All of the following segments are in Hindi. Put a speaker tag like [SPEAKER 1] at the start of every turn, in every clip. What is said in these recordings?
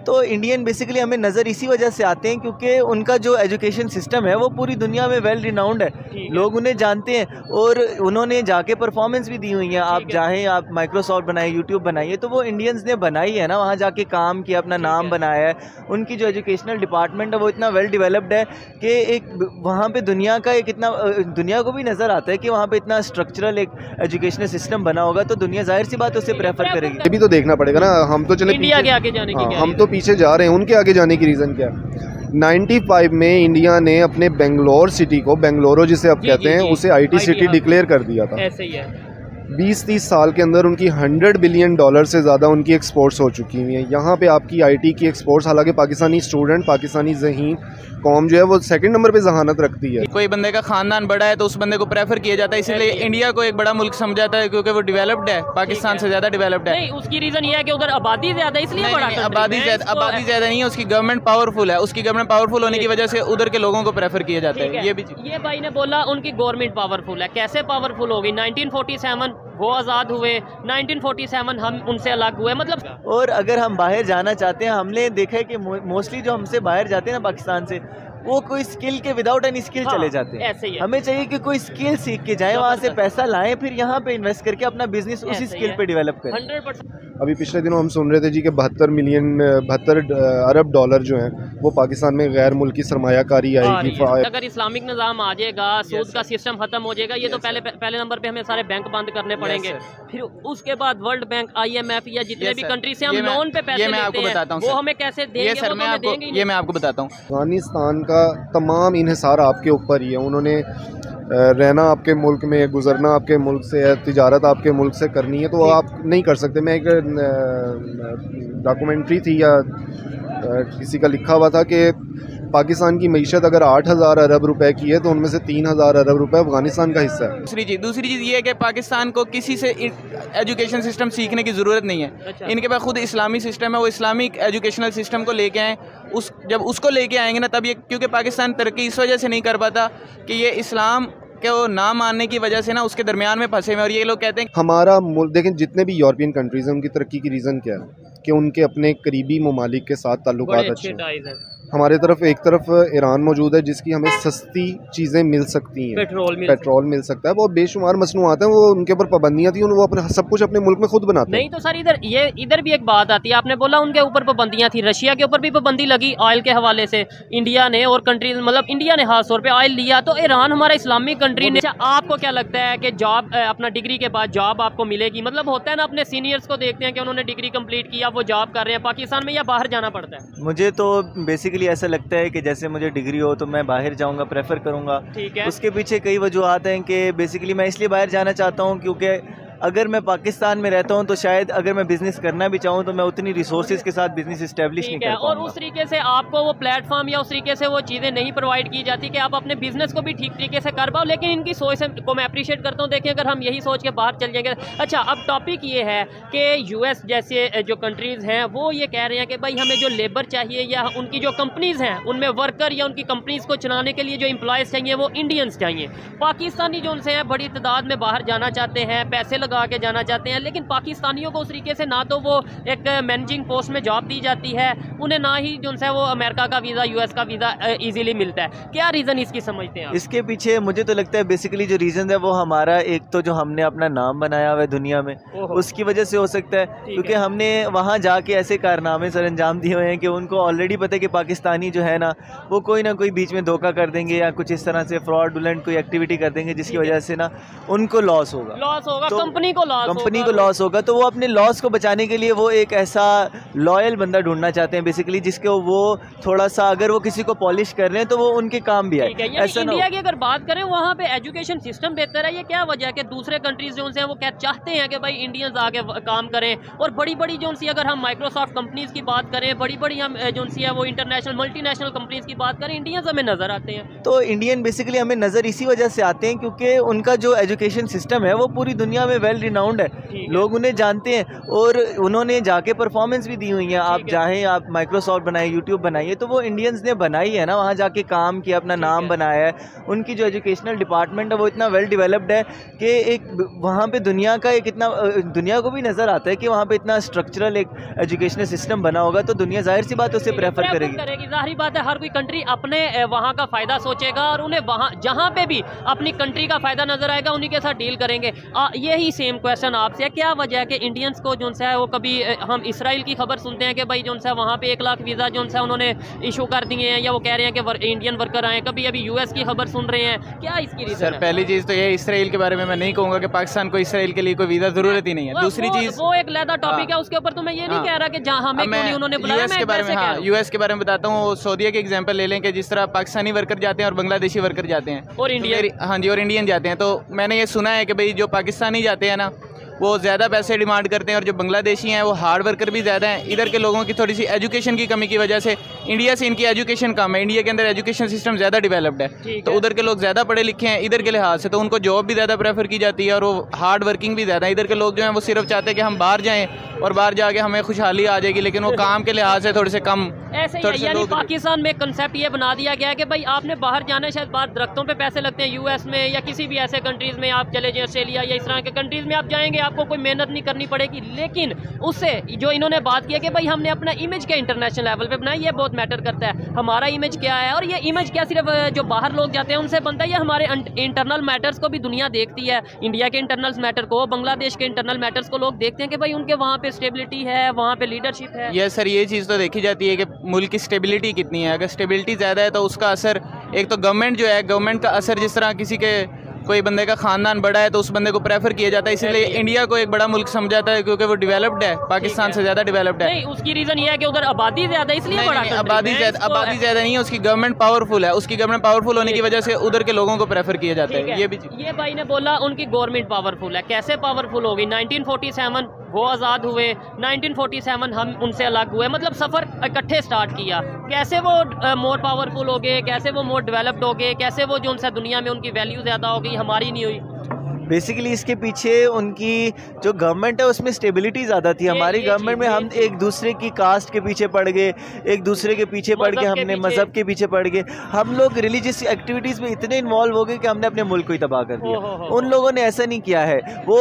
[SPEAKER 1] तो इंडियन बेसिकली हमें नज़र इसी वजह से आते हैं क्योंकि उनका जो एजुकेशन सिस्टम है वो पूरी दुनिया में वेल रिनाउंड है, लोग उन्हें जानते हैं और उन्होंने जाके परफॉर्मेंस भी दी हुई है। आप चाहें आप माइक्रोसॉफ्ट बनाए, यूट्यूब बनाइए, तो वो इंडियंस ने बनाई है ना, वहाँ जाके काम किया, अपना नाम बनाया है। उनकी जो एजुकेशनल डिपार्टमेंट है वो इतना वेल डेवलप्ड है कि एक वहाँ पे दुनिया का एक इतना दुनिया को भी नज़र आता है कि वहाँ पे इतना स्ट्रक्चरल एक एजुकेशनल सिस्टम बना होगा, तो दुनिया जाहिर सी बात उसे प्रेफर करेगी।
[SPEAKER 2] ये भी तो देखना पड़ेगा ना, हम तो चले
[SPEAKER 3] इंडिया के आगे जाने की
[SPEAKER 2] हम तो पीछे जा रहे हैं, उनके आगे जाने की रीज़न क्या है? 95 में इंडिया ने अपने बेंगलोर सिटी को, बेंगलोरो जिसे आप कहते हैं, उसे IT सिटी डिक्लेयर कर दिया था।
[SPEAKER 3] ऐसे ही है।
[SPEAKER 2] 20-30 साल के अंदर उनकी $100 बिलियन से ज़्यादा उनकी एक्सपोर्ट्स हो चुकी हुई हैं। यहाँ पे आपकी IT की एक्सपोर्ट्स, हालांकि पाकिस्तानी स्टूडेंट, पाकिस्तानी ज़हीन कौम जो है वो सेकंड नंबर पे जहानत रखती है।
[SPEAKER 4] कोई बंदे का खानदान बड़ा है तो उस बंदे को प्रेफर किया जाता है, इसीलिए इंडिया को एक बड़ा मुल्क समझा जाता है क्योंकि वो डेवलप्ड है, पाकिस्तान से ज़्यादा डेवलप्ड है।
[SPEAKER 3] नहीं, उसकी रीज़न ये है कि उधर आबादी ज़्यादा है, इसलिए बड़ा
[SPEAKER 4] आबादी ज़्यादा नहीं है, उसकी गवर्नमेंट पावरफुल है, उसकी गवर्नमेंट पावरफुल होने की वजह से उधर के लोगों को प्रेफर किया जाता है। ये
[SPEAKER 3] भाई ने बोला उनकी गवर्नमेंट पावरफुल है, कैसे पावरफुल होगी? 1947 वो आज़ाद हुए, 1947 हम उनसे अलग हुए, मतलब।
[SPEAKER 1] और अगर हम बाहर जाना चाहते हैं, हमने देखा है कि मोस्टली जो हमसे बाहर जाते हैं ना पाकिस्तान से, वो कोई स्किल के विदाउट एनी स्किल चले जाते हैं।
[SPEAKER 3] ऐसे ही है।
[SPEAKER 1] हमें चाहिए कि कोई स्किल सीख के जाए, वहाँ से पैसा लाएं, फिर यहाँ पे इन्वेस्ट करके अपना बिजनेस उसी स्किल पे डेवलप करें।
[SPEAKER 3] 100%।
[SPEAKER 2] अभी पिछले दिनों हम सुन रहे थे जी कि 72 अरब डॉलर जो हैं वो पाकिस्तान में गैर मुल्की सरमायाकारी आएगी।
[SPEAKER 3] अगर इस्लामिक निज़ाम आ जाएगा, सूद का सिस्टम खत्म हो जाएगा, ये तो पहले नंबर पे हमें सारे बैंक बंद करने पड़ेंगे। फिर उसके बाद वर्ल्ड बैंक, IMF या जितने भी कंट्री से हम लोन पे पैसे लेते हैं, वो हमें कैसे देंगे?
[SPEAKER 4] ये मैं आपको बताता हूँ।
[SPEAKER 2] अफगानिस्तान का तमाम इन्हिसार आपके ऊपर ही है। उन्होंने रहना आपके मुल्क में, गुजरना आपके मुल्क से है, तिजारत आपके मुल्क से करनी है, तो आप नहीं कर सकते। मैं एक डॉक्यूमेंट्री थी या किसी का लिखा हुआ था कि पाकिस्तान की मईशत अगर 8,000 अरब रुपए की है तो उनमें से 3,000 अरब रुपए अफगानिस्तान का हिस्सा है।
[SPEAKER 4] दूसरी चीज़ ये है कि पाकिस्तान को किसी से एजुकेशन सिस्टम सीखने की ज़रूरत नहीं है।
[SPEAKER 3] अच्छा।
[SPEAKER 4] इनके पास खुद इस्लामी सिस्टम है, वो इस्लामिक एजुकेशनल सिस्टम को लेके आएँ। जब उसको लेके आएंगे ना, तब ये, क्योंकि पाकिस्तान तरक्की इस वजह से नहीं कर पाता कि ये इस्लाम के वो ना मानने की वजह से ना उसके दरमियान में फंसे हुए। और ये लोग कहते हैं
[SPEAKER 2] हमारा मुल्क देखें, जितने भी यूरोपियन कंट्रीज़ हैं उनकी तरक्की की रीज़न क्या है कि उनके अपने करीबी ममालिक के साथ ताल्लुकात अच्छे हैं। हमारे तरफ एक तरफ ईरान मौजूद है जिसकी हमें सस्ती चीज़ें मिल सकती हैं, पेट्रोल मिल सकता है, वो बेशुमार मसनूआत हैं, वो उनके ऊपर पाबंदियाँ थी, वो अपने सब कुछ अपने मुल्क में खुद बनाते हैं।
[SPEAKER 3] नहीं तो सर इधर भी एक बात आती है, आपने बोला उनके ऊपर पाबंदियाँ थी, रशिया के ऊपर भी पाबंदी लगी ऑयल के हवाले से, इंडिया ने और कंट्रीज, मतलब इंडिया ने खास तौर पे ऑयल लिया, तो ईरान हमारा इस्लामिक कंट्री ने। आपको क्या लगता है कि जॉब, अपना डिग्री के बाद जॉब आपको मिलेगी? मतलब होता है ना, अपने सीनियर्स को देखते हैं कि उन्होंने डिग्री कंप्लीट किया, वो जॉब कर रहे हैं पाकिस्तान में, या बाहर जाना पड़ता है?
[SPEAKER 1] मुझे तो बेसिकली ऐसा लगता है कि जैसे मुझे डिग्री हो तो मैं बाहर जाऊंगा, प्रेफर करूंगा।
[SPEAKER 3] ठीक है।
[SPEAKER 1] उसके पीछे कई वजूहात हैं कि बेसिकली मैं इसलिए बाहर जाना चाहता हूं क्योंकि अगर मैं पाकिस्तान में रहता हूं तो शायद अगर मैं बिज़नेस करना भी चाहूं तो मैं उतनी रिसोर्सेज के साथ बिज़नेस इस्टेब्लिश नहीं कर पाऊंगा।
[SPEAKER 3] और उस तरीके से आपको वो प्लेटफॉर्म या उस तरीके से वो चीज़ें नहीं प्रोवाइड की जाती कि आप अपने बिजनेस को भी ठीक तरीके से कर पाओ। लेकिन इनकी सोच को मैं अप्रिशिएट करता हूँ। देखिए, अगर हम यही सोच के बाहर चल जाएंगे। अच्छा, अब टॉपिक ये है कि US जैसे जो कंट्रीज़ हैं वो ये कह रहे हैं कि भाई हमें जो लेबर चाहिए या उनकी जो कंपनीज़ हैं उनमें वर्कर या उनकी कंपनीज़ को चलाने के लिए जो एम्प्लॉयज़ चाहिए वो इंडियंस चाहिए। पाकिस्तानी जो उनसे हैं बड़ी तादाद में बाहर जाना चाहते हैं, पैसे लगा के जाना चाहते हैं, लेकिन पाकिस्तानियों को उस तरीके से ना तो वो एक मैनेजिंग पोस्ट में जॉब दी जाती है, उन्हें ना ही जो उनसे वो अमेरिका का वीज़ा, US का वीज़ा इजीली मिलता है। क्या रीज़न इसकी समझते हैं?
[SPEAKER 1] इसके पीछे मुझे तो लगता है बेसिकली जो रीज़न है वो हमारा एक तो जो हमने अपना नाम बनाया हुआ है दुनिया में, उसकी वजह से हो सकता है, क्योंकि हमने वहाँ जाके ऐसे कारनामे सर अंजाम दिए हुए हैं कि उनको ऑलरेडी पता है कि पाकिस्तानी जो है ना वो कोई ना कोई बीच में धोखा कर देंगे या कुछ इस तरह से फ्रॉडुलेंट कोई एक्टिविटी कर देंगे जिसकी वजह से ना उनको लॉस होगा,
[SPEAKER 3] तो कंपनी को
[SPEAKER 1] लॉस होगा। तो वो अपने लॉस को बचाने के लिए वो एक ऐसा लॉयल बंदा ढूंढना चाहते हैं बेसिकली, जिसको वो थोड़ा सा अगर वो किसी को पॉलिश कर रहे हैं तो वो उनके काम भी आए।
[SPEAKER 3] ऐसा इंडिया की अगर बात करें वहाँ पे एजुकेशन सिस्टम बेहतर है, ये क्या वजह है कि दूसरे कंट्रीज जो हैं वो क्या चाहते हैं कि भाई इंडियंस आके काम करें? और बड़ी बड़ी जो सी अगर हम माइक्रोसॉफ्ट कंपनीज की बात करें, बड़ी बड़ी हम जो सी है वो इंटरनेशनल मल्टीनेशनल कंपनीज की बात करें, इंडियंस हमें नजर आते हैं।
[SPEAKER 1] तो इंडियन बेसिकली हमें नजर इसी वजह से आते हैं क्योंकि उनका जो एजुकेशन सिस्टम है वो पूरी दुनिया में वेल रिनाउंड है, लोग उन्हें जानते हैं और उन्होंने जाके परफॉर्मेंस भी दी हुई है। आप चाहें आप माइक्रोसॉफ्ट बनाए, यूट्यूब बनाइए, तो वो इंडियंस ने बनाई है ना, वहाँ जाके काम किया, अपना नाम बनाया है। उनकी जो एजुकेशनल डिपार्टमेंट है वो इतना वेल डेवलप्ड है कि एक वहाँ पे दुनिया का एक इतना, दुनिया को भी नज़र आता है कि वहाँ पे इतना स्ट्रक्चरल एक एजुकेशनल सिस्टम बना होगा, तो दुनिया जाहिर सी बात उसे प्रेफर करेगी।
[SPEAKER 3] जाहिर बात है, हर कोई कंट्री अपने वहाँ का फ़ायदा सोचेगा और उन्हें वहाँ जहाँ पे भी अपनी कंट्री का फ़ायदा नज़र आएगा उन्हीं के साथ डील करेंगे। यही सेम क्वेश्चन आपसे है, क्या वजह है कि इंडियंस को जो है वो कभी हम इसराइल की खबर सुनते हैं कि भाई जो है वहाँ पे 1 लाख वीज़ा जो है उन्होंने इशू कर दिए हैं, या वो कह रहे हैं कि इंडियन वर्कर आए, कभी अभी यूएस की खबर सुन रहे हैं, क्या इसकी रीज़न है?
[SPEAKER 4] पहली चीज़ तो ये इसराइल के बारे में मैं नहीं कहूँगा कि पाकिस्तान को इसराइल के लिए कोई वीज़ा ज़रूरत ही नहीं है। दूसरी चीज़
[SPEAKER 3] वो एक अलग टॉपिक है, उसके ऊपर तो मैं ये नहीं कह रहा कि जहाँ हमें क्यों नहीं उन्होंने बुलाया।
[SPEAKER 4] यूएस के बारे में, हाँ, यूएस के बारे में बताता हूँ। सऊदीया के एग्जांपल ले लें कि जिस तरह पाकिस्तानी वर्कर जाते हैं और बांग्लादेशी वर्कर जाते हैं
[SPEAKER 3] और इंडियन,
[SPEAKER 4] हाँ जी, और इंडियन जाते हैं, तो मैंने ये सुना है कि भाई जो पाकिस्तानी जाते हैं ना वो ज़्यादा पैसे डिमांड करते हैं, और जो बांग्लादेशी हैं वो हार्ड वर्कर भी ज़्यादा हैं। इधर के लोगों की थोड़ी सी एजुकेशन की कमी की वजह से इंडिया से इनकी एजुकेशन कम है। इंडिया के अंदर एजुकेशन सिस्टम ज़्यादा डेवलप्ड है, तो उधर के लोग ज़्यादा पढ़े लिखे हैं इधर के लिहाज से, तो उनको जॉब भी ज़्यादा प्रेफर की जाती है और वो हार्ड वर्किंग भी ज़्यादा है। इधर के लोग जो हैं वो सिर्फ चाहते हैं कि हम बाहर जाएँ और बाहर जाके हमें खुशहाली आ जाएगी, लेकिन वो काम के लिहाज से थोड़े से कम।
[SPEAKER 3] ऐसे ही यानी पाकिस्तान में कंसेप्ट ये बना दिया गया है कि भाई आपने बाहर जाना है, शायद बाहर दरख्तों पे पैसे लगते हैं यूएस में या किसी भी ऐसे कंट्रीज़ में आप चले जाए, ऑस्ट्रेलिया या इस तरह के कंट्रीज़ में आप जाएंगे, आपको कोई मेहनत नहीं करनी पड़ेगी। लेकिन उससे जो इन्होंने बात किया कि भाई हमने अपना इमेज के इंटरनेशनल लेवल पे बनाया, ये बहुत मैटर करता है। हमारा इमेज क्या है, और ये इमेज क्या सिर्फ जो बाहर लोग जाते हैं उनसे बनता है, ये हमारे इंटरनल मैटर्स को भी दुनिया देखती है। इंडिया के इंटरनल मैटर को, बांग्लादेश के इंटरनल मैटर्स को लोग देखते हैं कि भाई उनके वहाँ पे स्टेबिलिटी है, वहाँ पे लीडरशिप है।
[SPEAKER 4] यस सर, ये चीज़ तो देखी जाती है कि मुल्क की स्टेबिलिटी कितनी है। अगर स्टेबिलिटी ज़्यादा है तो उसका असर, एक तो गवर्नमेंट जो है, गवर्नमेंट का असर, जिस तरह किसी के कोई बंदे का खानदान बड़ा है तो उस बंदे को प्रेफर किया जाता है, इसलिए इंडिया को एक बड़ा मुल्क समझा जाता है क्योंकि वो डेवलप्ड है, पाकिस्तान से ज़्यादा डेवलप्ड है।
[SPEAKER 3] नहीं, उसकी रीज़न ये है कि उधर आबादी ज़्यादा है, इसलिए बड़ा।
[SPEAKER 4] आबादी ज़्यादा नहीं है, उसकी गवर्नमेंट पावरफुल है, उसकी गवर्नमेंट पावरफुल होने की वजह से उधर के लोगों को प्रेफर किया जाता है।
[SPEAKER 3] ये भाई ने बोला उनकी गवर्नमेंट पावरफुल है, कैसे पावरफुल होगी? 1947 वो आज़ाद हुए, 1947 हम उनसे अलग हुए, मतलब सफ़र इकट्ठे स्टार्ट किया। कैसे वो मोर पावरफुल हो गए, कैसे वो मोर डेवलप्ड हो गए, कैसे वो जो उनसे दुनिया में उनकी वैल्यू ज़्यादा हो गई, हमारी नहीं हुई?
[SPEAKER 1] बेसिकली इसके पीछे उनकी जो गवर्नमेंट है उसमें स्टेबिलिटी ज़्यादा थी। हमारी गवर्नमेंट में हम एक दूसरे की कास्ट के पीछे पड़ गए, एक दूसरे के पीछे पड़ गए, हमने मज़हब के पीछे पड़ गए, हम लोग रिलीजियस एक्टिविटीज़ में इतने इन्वॉल्व हो गए कि हमने अपने मुल्क को ही तबाह कर दिया। उन लोगों ने ऐसा नहीं किया है, वो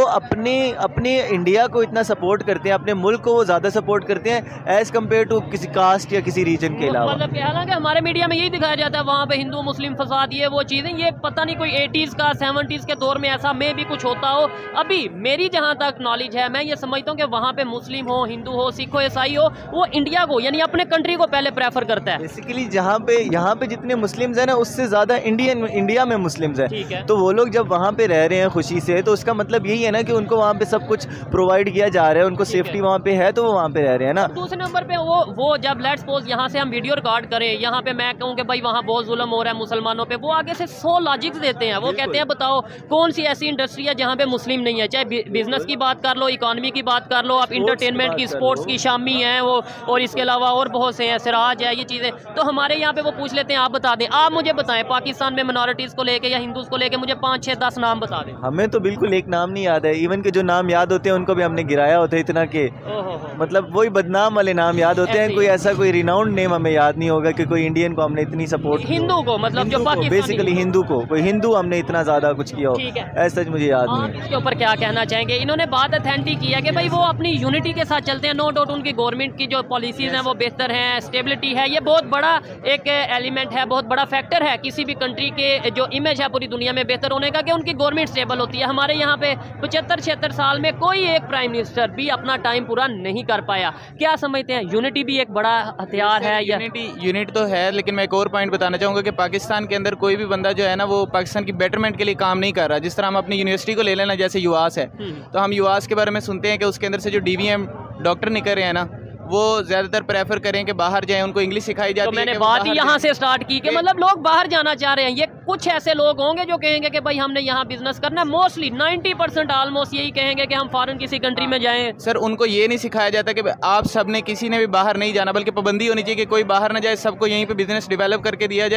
[SPEAKER 1] अपने इंडिया को इतना सपोर्ट करते हैं, अपने मुल्क को वो ज़्यादा सपोर्ट करते हैं एज़ कम्पेयर टू किसी कास्ट या किसी रीजन के अलावा।
[SPEAKER 3] मतलब हालांकि हमारे मीडिया में यही दिखाया जाता है वहाँ पे हिंदू मुस्लिम फसाद, ये वो चीज़ें, ये पता नहीं कोई 80s का 70s के दौर में ऐसा में भी कुछ होता हो। अभी मेरी जहां तक नॉलेज है, मैं ये समझता हूं कि वहां पे मुस्लिम हो, हिंदू हो, सिख हो, ईसाई हो, वो इंडिया को यानी अपने कंट्री को पहले प्रेफर करता है।
[SPEAKER 1] बेसिकली यहाँ पे जितने मुस्लिम्स हैं ना, उससे ज़्यादा इंडिया में मुस्लिम्स हैं, तो वो लोग जब वहाँ पे रह रहे हैं खुशी से, तो उसका मतलब यही है ना कि उनको वहाँ पे सब कुछ प्रोवाइड किया जा रहा है, उनको सेफ्टी वहाँ पे है, तो वो वहाँ पे रह रहे हैं ना।
[SPEAKER 3] दूसरे नंबर पे वो जब लेट्स सपोज यहाँ से हम वीडियो रिकॉर्ड करें, यहाँ पे मैं कहूँ कि भाई वहाँ बहुत जुल्म हो रहा है मुसलमानों पे, वो आगे से 100 लॉजिक्स देते हैं। वो कहते हैं बताओ कौन सी ऐसी इंडस्ट्री है जहाँ पे मुस्लिम नहीं है, चाहे बिजनेस की बात कर लो, इकोनॉमी की बात कर लो, आप इंटरटेनमेंट की, स्पोर्ट्स की, शामी हैं वो, और इसके अलावा और बहुत से हैं, सिराज है, ये चीज़ें। तो हमारे यहाँ पे वो पूछ लेते हैं आप बता दें, आप मुझे बताएं पाकिस्तान में मिनॉरिटीज़ को लेके या हिंदूज़ को लेके मुझे 5, 6, 10 नाम बता दें।
[SPEAKER 1] हमें तो बिल्कुल एक नाम नहीं याद है, इवन के जो नाम याद होते हैं उनको भी हमने गिराया होता है इतना के, मतलब वही बदनाम वाले नाम याद होते हैं, कोई ऐसा कोई रिनाउंड नेम हमें याद नहीं होगा कि कोई इंडियन को हमने इतनी सपोर्ट,
[SPEAKER 3] हिंदू को मतलब जो
[SPEAKER 1] बेसिकली हिंदू को, कोई हिंदू हमने इतना ज़्यादा कुछ किया हो, ऐसा मुझे याद नहीं।
[SPEAKER 3] इसके ऊपर क्या कहना चाहेंगे? इन्होंने बात अथेंटिक की है कि भाई वो अपनी यूनिटी के साथ चलते हैं, नो डाउट उनकी गवर्नमेंट की जो पॉलिसीज़ हैं वो बेहतर हैं, स्टेबिलिटी है, ये बहुत बड़ा एक एलिमेंट है, बहुत बड़ा फैक्टर है किसी भी कंट्री के जो इमेज है पूरी दुनिया में बेहतर होने का, कि उनकी गवर्नमेंट स्टेबल होती है। हमारे यहाँ पे 75-76 साल में कोई एक प्राइम मिनिस्टर भी अपना टाइम पूरा नहीं कर पाया। क्या समझते हैं, यूनिटी भी एक बड़ा हथियार है?
[SPEAKER 4] यूनिटी तो है, लेकिन मैं एक और पॉइंट बताना चाहूँगा कि पाकिस्तान के अंदर कोई भी बंदा जो है ना वो पाकिस्तान की बेटरमेंट के लिए काम नहीं कर रहा। जिस तरह हम अपनी यूनिवर्सिटी को ले लेना, जैसे युवास है, तो हम युवास के बारे में सुनते हैं कि उसके अंदर से जो DVM डॉक्टर निकल रहे हैं ना, वो ज़्यादातर प्रेफर करें कि बाहर जाएं, उनको इंग्लिश सिखाई जाती है।
[SPEAKER 3] तो मैंने बात ही यहाँ से स्टार्ट की कि मतलब लोग बाहर जाना चाह रहे हैं। ये कुछ ऐसे लोग होंगे जो कहेंगे कि भाई हमने यहाँ बिजनेस करना है, मोस्टली 90% ऑलमोस्ट यही कहेंगे कि हम फॉरेन किसी कंट्री में जाएं।
[SPEAKER 4] सर उनको ये नहीं सिखाया जाता कि आप सब ने किसी ने भी बाहर नहीं जाना, बल्कि पाबंदी होनी चाहिए कि कोई बाहर ना जाए, सबको यहीं पे बिजनेस डेवलप करके दिया जाए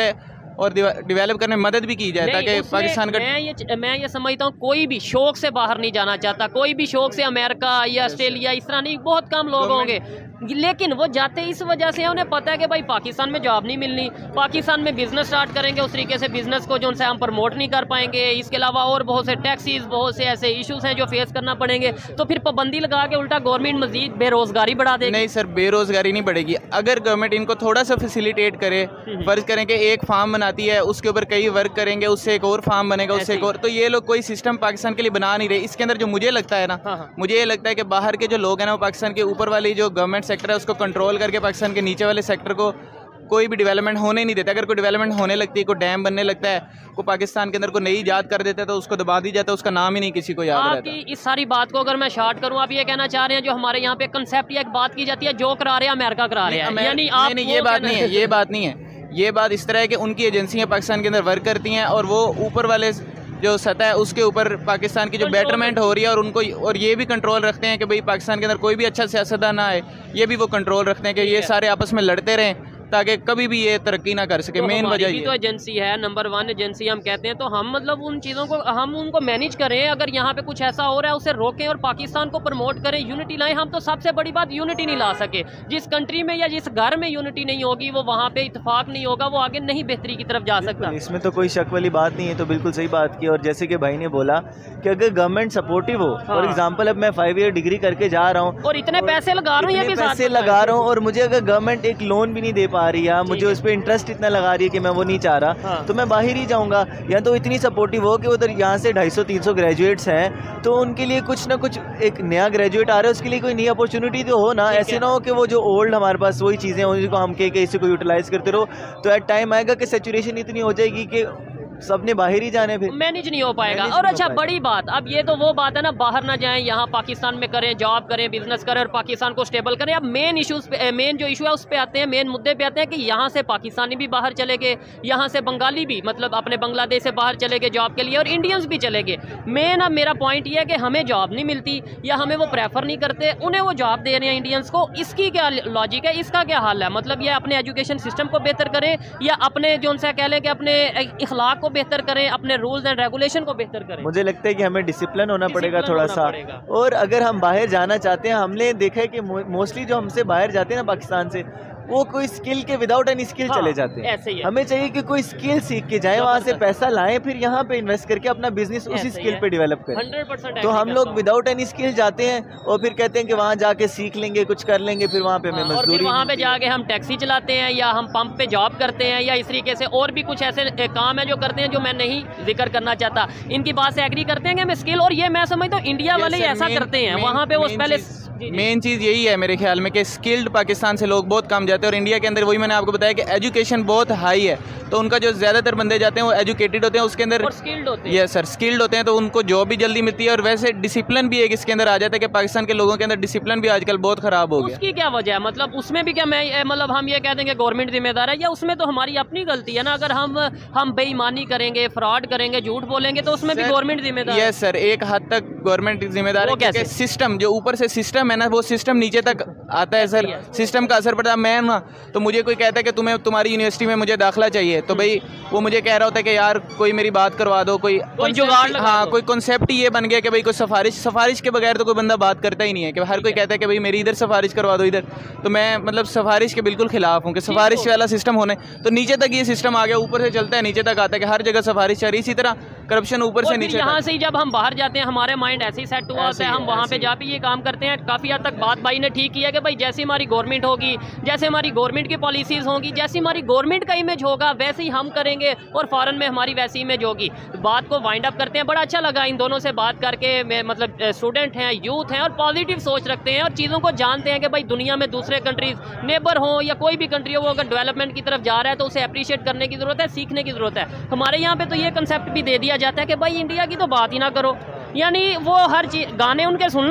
[SPEAKER 4] और डेवलप करने में मदद भी की जाए, ताकि पाकिस्तान का
[SPEAKER 3] मैं ये समझता हूँ कोई भी शौक से बाहर नहीं जाना चाहता, कोई भी शौक से अमेरिका या ऑस्ट्रेलिया इस तरह नहीं, बहुत कम लोग होंगे, लेकिन वो जाते इस वजह से उन्हें पता है कि भाई पाकिस्तान में जॉब नहीं मिलनी, पाकिस्तान में बिजनेस स्टार्ट करेंगे उस तरीके से बिजनेस को जो उनसे हम प्रमोट नहीं कर पाएंगे, इसके अलावा और बहुत से टैक्सीज, बहुत से ऐसे इश्यूज हैं जो फेस करना पड़ेंगे, तो फिर पाबंदी लगा के उल्टा गवर्नमेंट मजीद बेरोजगारी बढ़ा देगी।
[SPEAKER 4] नहीं सर, बेरोजगारी नहीं बढ़ेगी। अगर गवर्नमेंट इनको थोड़ा सा फैसिलिटेट करे, फर्ज करें कि एक फार्म बनाती है, उसके ऊपर कई वर्क करेंगे, उससे एक और फार्म बनेगा, उससे एक और, तो ये लोग कोई सिस्टम पाकिस्तान के लिए बना नहीं रहे। इसके अंदर जो मुझे लगता है ना, मुझे ये लगता है कि बाहर के जो लोग हैं ना, वो पाकिस्तान के ऊपर वाली जो गवर्नमेंट सेक्टर है उसको कंट्रोल करके पाकिस्तान के नीचे वाले सेक्टर को कोई भी डेवलपमेंट होने नहीं देता। अगर कोई डेवलपमेंट होने लगती है, कोई डैम बनने लगता है, कोई पाकिस्तान के अंदर को नई ईजाद कर देता है, तो उसको दबा दी जाता है, उसका नाम ही नहीं किसी को याद रहता।
[SPEAKER 3] इस सारी बात को अगर मैं शॉर्ट करूं, आप ये कहना चाह रहे हैं जो हमारे यहाँ पे कंसेप्ट या एक बात की जाती है, जो करा रहे हैं अमेरिका करा रहे हैं, यानी आप
[SPEAKER 4] नहीं, ये बात नहीं है, ये बात नहीं है। ये बात इस तरह है कि उनकी एजेंसियाँ पाकिस्तान के अंदर वर्क करती हैं और वो ऊपर वाले जो सतह है उसके ऊपर पाकिस्तान की जो बेटरमेंट हो रही है, और उनको और ये भी कंट्रोल रखते हैं कि भाई पाकिस्तान के अंदर कोई भी अच्छा सियासतदान ना आए, ये भी वो कंट्रोल रखते हैं कि ये सारे आपस में लड़ते रहें ताकि कभी भी ये तरक्की ना कर सके। मेन वजह ये
[SPEAKER 3] तो एजेंसी है, नंबर 1 एजेंसी हम कहते हैं, तो हम मतलब उन चीज़ों को हम उनको मैनेज करें, अगर यहाँ पे कुछ ऐसा हो रहा है उसे रोकें और पाकिस्तान को प्रमोट करें, यूनिटी लाएं। हम तो सबसे बड़ी बात यूनिटी नहीं ला सके। जिस कंट्री में या जिस घर में यूनिटी नहीं होगी, वो वहाँ पे इत्तेफाक नहीं होगा, वो आगे नहीं बेहतरी की तरफ जा सकता।
[SPEAKER 1] इसमें तो कोई शक वाली बात नहीं है, तो बिल्कुल सही बात की। और जैसे कि भाई ने बोला कि अगर गवर्नमेंट सपोर्टिव हो, फॉर एग्जाम्पल अब मैं 5 ईयर डिग्री करके जा रहा हूँ
[SPEAKER 3] और इतने पैसे लगा रहा हूँ,
[SPEAKER 1] पैसे लगा रहा हूँ, और मुझे अगर गवर्नमेंट एक लोन भी नहीं दे पा रही है, मुझे पे इंटरेस्ट इतना लगा रही है कि मैं वो नहीं चाह रहा, तो मैं बाहर ही जाऊंगा। या तो इतनी सपोर्टिव हो कि उधर यहाँ से 250-300 ग्रेजुएट्स हैं, तो उनके लिए कुछ ना कुछ एक नया ग्रेजुएट आ रहा है, उसके लिए कोई नई अपॉर्चुनिटी तो हो ना। ऐसे ना हो कि वो जो ओल्ड हमारे पास वही चीज़ें हों जिनको हम कह के इसी को यूटिलाइज करते रहो, तो एट टाइम आएगा कि सैचुरेशन इतनी हो जाएगी कि सबने बाहर ही जाने, फिर
[SPEAKER 3] मैनेज नहीं हो पाएगा। और अच्छा बड़ी बात, अब ये तो वो बात है ना, बाहर ना जाएं, यहाँ पाकिस्तान में करें, जॉब करें, बिजनेस करें और पाकिस्तान को स्टेबल करें। अब मेन इश्यूज पे, मेन जो इशू है उस पे आते हैं, मेन मुद्दे पे आते हैं कि यहाँ से पाकिस्तानी भी बाहर चले गए, यहाँ से बंगाली भी, मतलब अपने बांग्लादेश से बाहर चले गए जॉब के लिए, और इंडियंस भी चले गए। मेन अब मेरा पॉइंट ये है कि हमें जॉब नहीं मिलती या हमें वो प्रेफर नहीं करते, उन्हें वो जॉब दे रहे हैं इंडियंस को। इसकी क्या लॉजिक है, इसका क्या हल है? मतलब ये अपने एजुकेशन सिस्टम को बेहतर करें या अपने जो उनसे कह लें कि अपने इखलाक को बेहतर करें, अपने रूल्स एंड रेगुलेशन को बेहतर करें।
[SPEAKER 1] मुझे लगता है कि हमें डिसिप्लिन होना पड़ेगा थोड़ा सा। और अगर हम बाहर जाना चाहते हैं, हमने देखा है कि मोस्टली जो हमसे बाहर जाते हैं ना पाकिस्तान से, वो कोई स्किल के विदाउट एनी स्किल चले जाते हैं।
[SPEAKER 3] ऐसे ही
[SPEAKER 1] हमें चाहिए कि कोई स्किल सीख के जाए, वहाँ से पैसा लाएं, फिर यहाँ पे इन्वेस्ट करके अपना बिजनेस उसी स्किल पे डेवलप करें।
[SPEAKER 3] 100%
[SPEAKER 1] तो हम लोग विदाउट एनी स्किल जाते हैं और फिर कहते हैं कि वहाँ जाके सीख लेंगे, कुछ कर लेंगे, फिर वहाँ पे हमें मजदूरी,
[SPEAKER 3] वहाँ पे जाके हम टैक्सी चलाते हैं या हम पंप पे जॉब करते हैं या इस तरीके से और भी कुछ ऐसे काम है जो करते हैं जो मैं नहीं जिक्र करना चाहता। इनकी बात से एग्री करते हैं कि हमें स्किल, और ये मैं समझता हूँ इंडिया वाले ऐसा करते हैं। वहाँ पे वो पहले
[SPEAKER 4] मेन चीज़ यही है मेरे ख्याल में कि स्किल्ड पाकिस्तान से लोग बहुत कम जाते हैं, और इंडिया के अंदर वही मैंने आपको बताया कि एजुकेशन बहुत हाई है, तो उनका जो ज़्यादातर बंदे जाते हैं वो एजुकेटेड होते हैं, उसके अंदर
[SPEAKER 3] स्किल्ड होते हैं।
[SPEAKER 4] यस सर, स्किल्ड होते हैं, तो उनको जॉब भी जल्दी मिलती है। और वैसे डिसिप्लिन भी एक इसके अंदर आ जाता है कि पाकिस्तान के लोगों के अंदर डिसिप्लिन भी आजकल बहुत ख़राब हो गया।
[SPEAKER 3] उसकी क्या वजह है? मतलब उसमें भी क्या मैं मतलब हम ये कह देंगे गवर्नमेंट जिम्मेदार है, या उसमें तो हमारी अपनी गलती है ना? अगर हम बेईमानी करेंगे, फ्रॉड करेंगे, झूठ बोलेंगे, तो उसमें भी गवर्नमेंट जिम्मेदार है।
[SPEAKER 4] यस सर, एक हद तक गवर्नमेंट जिम्मेदार है, क्योंकि सिस्टम जो ऊपर से सिस्टम है ना, वो सिस्टम नीचे तक आता है सर, सिस्टम का असर पड़ता है। मैं ना, तो मुझे कोई कहता है कि तुम्हारी यूनिवर्सिटी में मुझे दाखिला चाहिए, तो भाई वो मुझे कह रहा होता है कि यार कोई मेरी बात करवा दो, कोई
[SPEAKER 3] जुगाड़,
[SPEAKER 4] हाँ, कोई कॉन्सेप्ट ये बन गया कि भाई कोई सिफारिश के बगैर तो कोई बंदा बात करता ही नहीं है, कि हर कोई कहता है कि भाई मेरी इधर सिफारिश करवा दो इधर। तो मैं मतलब सिफारिश के बिल्कुल खिलाफ हूँ कि सिफारिश वाला सिस्टम होने, तो नीचे तक ये सिस्टम आ गया, ऊपर से चलता है नीचे तक आता है कि हर जगह सिफारिश चल रही। इसी तरह करप्शन ऊपर से नीचे।
[SPEAKER 3] यहाँ से ही जब हम बाहर जाते हैं हमारे माइंड ऐसे ही सेट हुआ होता है, हम वहाँ पे जा पे ये काम करते हैं। काफ़ी हद तक बात भाई ने ठीक किया कि भाई जैसी हमारी गवर्नमेंट होगी, जैसे हमारी गवर्नमेंट की पॉलिसीज़ होंगी, जैसी हमारी गवर्नमेंट का इमेज होगा, वैसे ही हम करेंगे और फॉरेन में हमारी वैसी इमेज होगी। बात को वाइंड अप करते हैं। बड़ा अच्छा लगा इन दोनों से बात करके। मैं मतलब स्टूडेंट हैं, यूथ हैं और पॉजिटिव सोच रखते हैं और चीज़ों को जानते हैं कि भाई दुनिया में दूसरे कंट्रीज़, नेबर हो या कोई भी कंट्री हो, वो अगर डेवलपमेंट की तरफ जा रहा है तो उसे अप्रिशिएट करने की ज़रूरत है, सीखने की ज़रूरत है। हमारे यहाँ पे तो ये कंसेप्ट भी दे दिया जाता है कि भाई इंडिया की तो बात ही ना करो, यानी वो हर चीज़, गाने उनके सुन लो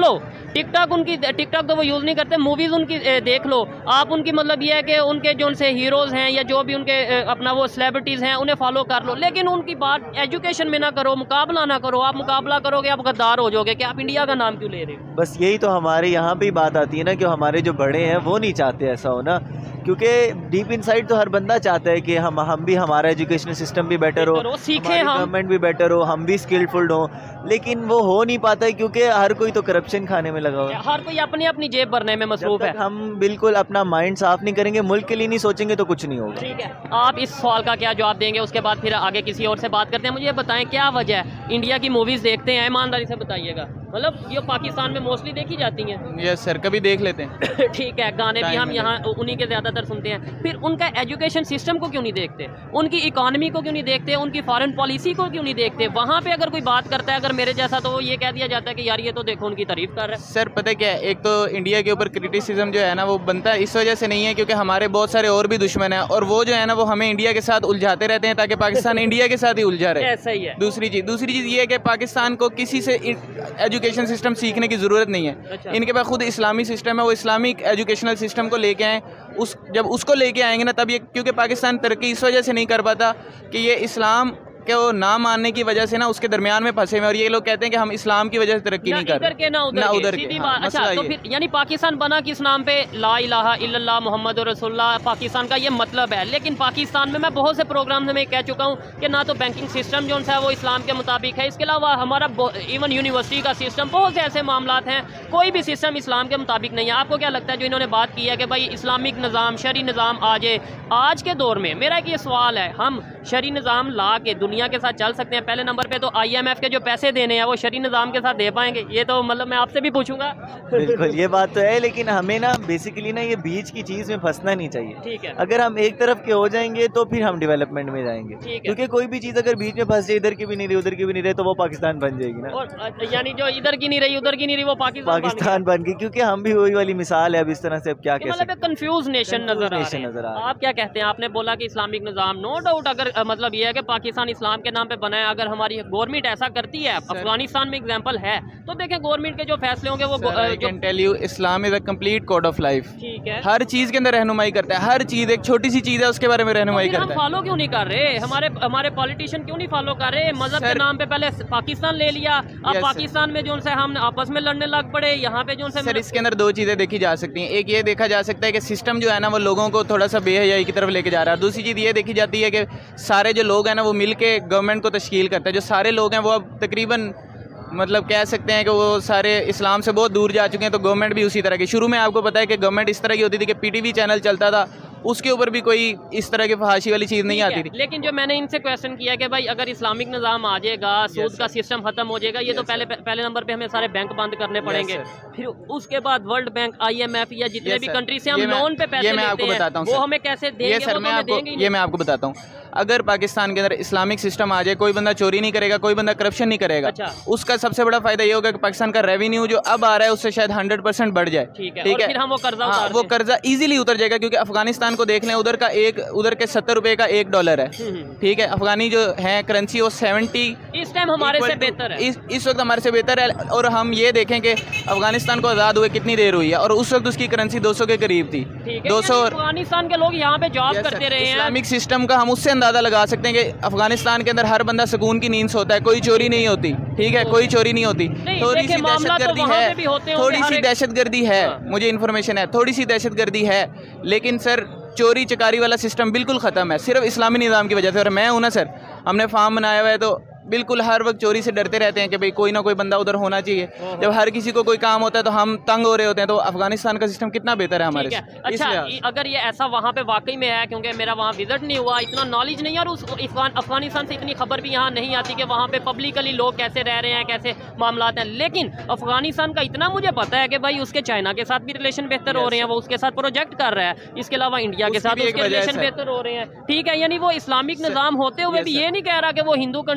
[SPEAKER 3] टिकटॉक तो वो यूज़ नहीं करते, मूवीज़ उनकी देख लो आप, उनकी मतलब ये है कि उनके जो उनसे हीरोज़ हैं या जो भी उनके अपना वो सेलिब्रिटीज़ हैं उन्हें फॉलो कर लो, लेकिन उनकी बात एजुकेशन में ना करो, मुकाबला ना करो। आप मुकाबला करोगे आप गद्दार हो जाओगे कि आप इंडिया का नाम क्यों ले रहे हो।
[SPEAKER 1] बस यही तो हमारे यहाँ पे बात आती है ना कि हमारे जो बड़े हैं वो नहीं चाहते ऐसा होना, क्योंकि डीप इनसाइड तो हर बंदा चाहता है कि हम भी, हमारा एजुकेशनल सिस्टम भी बेटर हो, सीखें, हम गवर्नमेंट भी बेटर हो, हम भी स्किलफुल हो, लेकिन वो हो नहीं पाता है क्योंकि हर कोई तो करप्शन खाने में लगा हुआ है,
[SPEAKER 3] हर कोई अपनी अपनी जेब भरने में मसरूफ है।
[SPEAKER 1] हम बिल्कुल अपना माइंड साफ नहीं करेंगे, मुल्क के लिए नहीं सोचेंगे तो कुछ नहीं होगा।
[SPEAKER 3] ठीक है, आप इस सवाल का क्या जवाब देंगे, उसके बाद फिर आगे किसी और से बात करते हैं। मुझे बताएं क्या वजह है इंडिया की मूवीज़ देखते हैं, ईमानदारी से बताइएगा, मतलब ये पाकिस्तान में मोस्टली देखी जाती हैं।
[SPEAKER 4] यस सर, कभी देख लेते हैं।
[SPEAKER 3] ठीक है, गाने भी हम यहाँ उन्हीं के ज़्यादातर सुनते हैं। फिर उनका एजुकेशन सिस्टम को क्यों नहीं देखते, उनकी इकॉनमी को क्यों नहीं देखते, उनकी फॉरेन पॉलिसी को क्यों नहीं देखते। वहाँ पे अगर कोई बात करता है अगर मेरे जैसा, तो ये कह दिया जाता है कि यार ये तो देखो उनकी तारीफ कर रहा है।
[SPEAKER 4] सर पता क्या है, एक तो इंडिया के ऊपर क्रिटिसिज्म जो है ना वो बनता है इस वजह से नहीं है क्योंकि हमारे बहुत सारे और भी दुश्मन हैं, और वो जो है ना वो हमें इंडिया के साथ उलझाते रहते हैं ताकि पाकिस्तान इंडिया के साथ ही उलझा रहे।
[SPEAKER 3] ऐसा ही है। दूसरी
[SPEAKER 4] चीज़ ये है कि पाकिस्तान को किसी से एजुकेशन सिस्टम सीखने की ज़रूरत नहीं है।
[SPEAKER 3] अच्छा।
[SPEAKER 4] इनके पास खुद इस्लामी सिस्टम है, वो इस्लामिक एजुकेशनल सिस्टम को लेके आए, जब उसको लेके आएंगे ना तब ये, क्योंकि पाकिस्तान तरक्की इस वजह से नहीं कर पाता कि ये इस्लाम के वो ना मानने की वजह से ना उसके दरमियान में फंसे हुए, और ये लोग कहते हैं कि हम इस्लाम की वजह से तरक्की नहीं कर रहे,
[SPEAKER 3] ना उधर के। अच्छा, तो फिर यानी पाकिस्तान बना किस नाम पे, ला इलाहा इल्लल्लाह मुहम्मद रसूलुल्लाह, पाकिस्तान का ये मतलब है। लेकिन पाकिस्तान में मैं बहुत से प्रोग्राम में कह चुका हूँ कि ना तो बैंकिंग सिस्टम जो है वो इस्लाम के मुताबिक है, इसके अलावा हमारा इवन यूनिवर्सिटी का सिस्टम, बहुत से ऐसे मामला हैं, कोई भी सिस्टम इस्लाम के मुताबिक नहीं है। आपको क्या लगता है जो इन्होंने बात की है कि भाई इस्लामिक निज़ाम, शरी निज़ाम आ जाए आज के दौर में, मेरा एक ये सवाल है, हम शरी निज़ाम ला के दुनिया के साथ चल सकते हैं? पहले नंबर पे तो IMF के जो पैसे देने हैं वो शरी निज़ाम के साथ दे पाएंगे? ये तो मतलब मैं आपसे भी पूछूंगा।
[SPEAKER 1] बिल्कुल, ये बात तो है, लेकिन हमें ना बेसिकली ना ये बीच की चीज़ में फंसना नहीं चाहिए।
[SPEAKER 3] ठीक है,
[SPEAKER 1] अगर हम एक तरफ के हो जाएंगे तो फिर हम डेवलपमेंट में जाएंगे, क्योंकि कोई भी चीज़ अगर बीच में फंस जाए, इधर की भी नहीं रही उधर की भी नहीं रही, तो वो पाकिस्तान बन जाएगी ना।
[SPEAKER 3] और यानी जो इधर की नहीं रही उधर की नहीं रही वो
[SPEAKER 1] पाकिस्तान बन गई, क्योंकि हम भी वही वाली मिसाल है अब इस तरह से। अब क्या कह सकते हैं,
[SPEAKER 3] कंफ्यूज नेशन नजर आ रहा है। आप क्या कहते हैं? आपने बोला कि इस्लामिक निज़ाम, नो डाउट, अगर मतलब ये है कि पाकिस्तान इस्लाम के नाम पे बना है, अगर हमारी गवर्नमेंट ऐसा करती है, अफगानिस्तान में एग्जांपल है, तो देखें गवर्नमेंट के जो फैसले होंगे वो
[SPEAKER 4] can tell you Islam is a complete code of life.
[SPEAKER 3] ठीक है,
[SPEAKER 4] हर चीज के अंदर रहनुमाई करता है, हर चीज, एक छोटी सी चीज है उसके बारे में रहनुमाई करता है।
[SPEAKER 3] हम फॉलो क्यों नहीं कर रहे? हमारे पॉलिटिशियन क्यों नहीं फॉलो कर रहे? मजहब के नाम पे पहले पाकिस्तान ले लिया, अब पाकिस्तान में जो है हम आपस में लड़ने लग पड़े। यहाँ पे जो है
[SPEAKER 4] सर इसके अंदर दो चीजें देखी जा सकती हैं। एक ये देखा जा सकता है कि सिस्टम जो है ना वो लोगों को थोड़ा सा बेहयाई की तरफ लेके जा रहा है। दूसरी चीज ये देखी जाती है कि सारे जो लोग हैं ना वो मिल के गवर्नमेंट को तश्कील करते हैं। जो सारे लोग हैं वो अब तकरीबन मतलब कह सकते हैं कि वो सारे इस्लाम से बहुत दूर जा चुके हैं। तो गवर्नमेंट भी उसी तरह की, शुरू में आपको पता है कि गवर्नमेंट इस तरह की होती थी कि PTV चैनल चलता था, उसके ऊपर भी कोई इस तरह की फहाशी वाली चीज़ नहीं आती थी।
[SPEAKER 3] लेकिन जो मैंने इनसे क्वेश्चन किया कि भाई अगर इस्लामिक निज़ाम आ जाएगा, सूद का सिस्टम खत्म हो जाएगा, ये तो पहले नंबर पे हमें सारे बैंक बंद करने पड़ेंगे, फिर उसके बाद वर्ल्ड बैंक, IMF या जितने भी कंट्री से हम लोन पे पैसे लेते हैं वो हमें कैसे देंगे?
[SPEAKER 4] ये मैं आपको बताता हूँ। अगर पाकिस्तान के अंदर इस्लामिक सिस्टम आ जाए, कोई बंदा चोरी नहीं करेगा, कोई बंदा करप्शन नहीं करेगा।
[SPEAKER 3] अच्छा।
[SPEAKER 4] उसका सबसे बड़ा फायदा ये होगा कि पाकिस्तान का रेवेन्यू जो अब आ रहा है उससे शायद 100% बढ़ जाए।
[SPEAKER 3] ठीक है, फिर हम वो
[SPEAKER 4] कर्जा इजीली उतर जाएगा, क्योंकि अफगानिस्तान को देख लें, उधर के 70 रुपए का $1 है। ठीक है, अफगानी जो है करेंसी वो 70
[SPEAKER 3] इस टाइम हमारे से बेहतर है,
[SPEAKER 4] इस वक्त हमारे से बेहतर है। और हम ये देखें कि अफगानिस्तान को आज़ाद हुए कितनी देर हुई है, और उस वक्त उसकी करेंसी 200 के करीब थी। 200
[SPEAKER 3] अफगानिस्तान के लोग यहाँ पे जॉब करते रहे हैं।
[SPEAKER 4] इस्लामिक सिस्टम का हम उससे अंदाजा लगा सकते हैं कि अफगानिस्तान के अंदर हर बंदा सुकून की नींद सोता है, कोई चोरी नहीं होती। ठीक है, कोई चोरी नहीं होती। थोड़ी सी दहशतगर्दी है, थोड़ी सी दहशतगर्दी है, मुझे इन्फॉर्मेशन है, थोड़ी सी दहशतगर्दी है, लेकिन सर चोरी चकारी वाला सिस्टम बिल्कुल ख़त्म है, सिर्फ इस्लामी निज़ाम की वजह से। और मैं हूँ ना सर, हमने फार्म बनाया हुआ है, तो बिल्कुल हर वक्त चोरी से डरते रहते हैं कि भाई कोई ना कोई बंदा उधर होना चाहिए। जब हर किसी को कोई काम होता है तो हम तंग हो रहे होते हैं। तो अफगानिस्तान का सिस्टम कितना बेहतर है हमारे से।
[SPEAKER 3] अच्छा, अगर ये ऐसा वहाँ पे वाकई में है, क्योंकि मेरा वहाँ विजिट नहीं हुआ, इतना नॉलेज नहीं है, और उस अफगानिस्तान से इतनी खबर भी यहाँ नहीं आती कि वहाँ पे पब्लिकली लोग कैसे रह रहे हैं, कैसे मामला हैं। लेकिन अफगानिस्तान का इतना मुझे पता है कि भाई उसके चाइना के साथ भी रिलेशन बेहतर हो रहे हैं, वो उसके साथ प्रोजेक्ट कर रहा है, इसके अलावा इंडिया के साथ उसके रिलेशन बेहतर हो रहे हैं। ठीक है, यानी वो इस्लामिक निज़ाम होते हुए भी ये नहीं कह रहा कि वो हिंदू कंट्री है